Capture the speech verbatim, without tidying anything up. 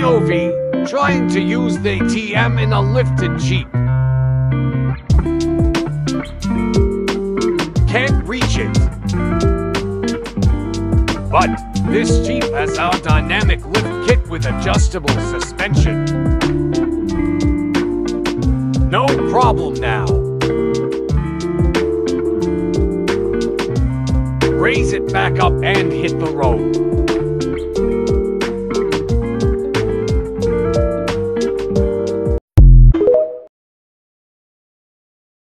O V, trying to use the A T M in a lifted Jeep. Can't reach it. But this Jeep has our dynamic lift kit with adjustable suspension. No problem now. Raise it back up and hit the road.